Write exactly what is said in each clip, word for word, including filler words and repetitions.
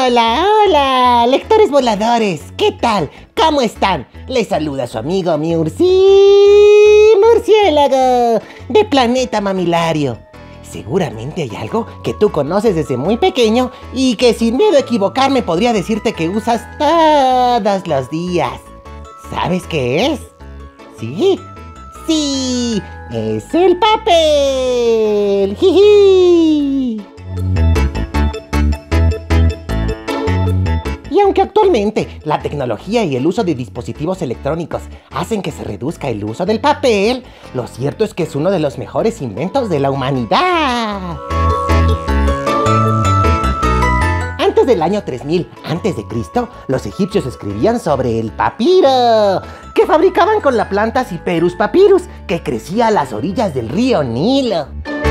Hola, hola, lectores voladores, ¿qué tal? ¿Cómo están? Les saluda su amigo Murci Murciélago de Planeta Mamilario. Seguramente hay algo que tú conoces desde muy pequeño y que sin miedo a equivocarme podría decirte que usas todos los días. ¿Sabes qué es? ¿Sí? ¡Sí! ¡Es el papel! ¡Jiji! Y aunque actualmente la tecnología y el uso de dispositivos electrónicos hacen que se reduzca el uso del papel, lo cierto es que es uno de los mejores inventos de la humanidad. Antes del año tres mil antes de Cristo, los egipcios escribían sobre el papiro, que fabricaban con la planta Cyperus papyrus, que crecía a las orillas del río Nilo.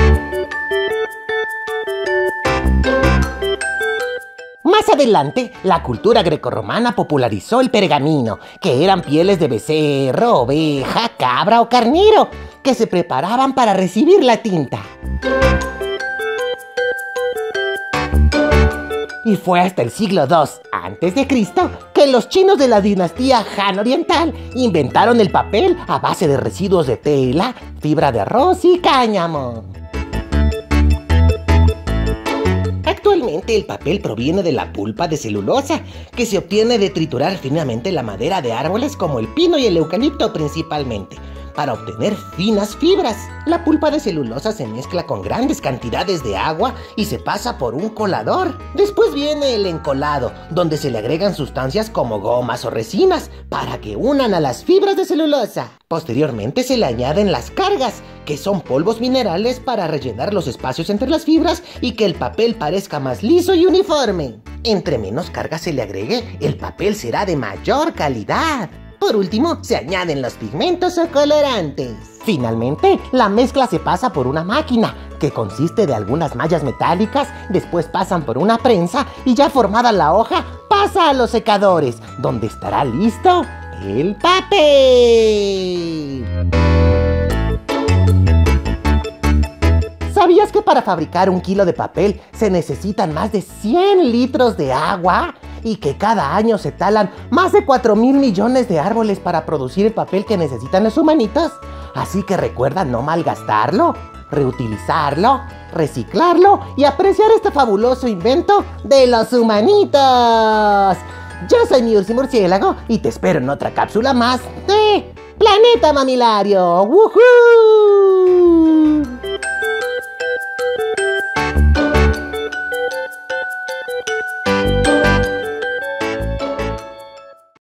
Más adelante, la cultura grecorromana popularizó el pergamino, que eran pieles de becerro, oveja, cabra o carnero, que se preparaban para recibir la tinta. Y fue hasta el siglo dos antes de Cristo que los chinos de la dinastía Han Oriental inventaron el papel a base de residuos de tela, fibra de arroz y cáñamo. Actualmente el papel proviene de la pulpa de celulosa, que se obtiene de triturar finamente la madera de árboles como el pino y el eucalipto principalmente, para obtener finas fibras. La pulpa de celulosa se mezcla con grandes cantidades de agua y se pasa por un colador. Después viene el encolado, donde se le agregan sustancias como gomas o resinas para que unan a las fibras de celulosa. Posteriormente se le añaden las cargas, que son polvos minerales para rellenar los espacios entre las fibras y que el papel parezca más liso y uniforme. Entre menos carga se le agregue, el papel será de mayor calidad. Por último, se añaden los pigmentos o colorantes. Finalmente, la mezcla se pasa por una máquina, que consiste de algunas mallas metálicas, después pasan por una prensa y ya formada la hoja, pasa a los secadores, donde estará listo el papel. ¿Sabías que para fabricar un kilo de papel se necesitan más de cien litros de agua? Y que cada año se talan más de cuatro mil millones de árboles para producir el papel que necesitan los humanitos. Así que recuerda no malgastarlo, reutilizarlo, reciclarlo y apreciar este fabuloso invento de los humanitos. Yo soy Murci Murciélago y te espero en otra cápsula más de Planeta Mamilario. ¡Woohoo!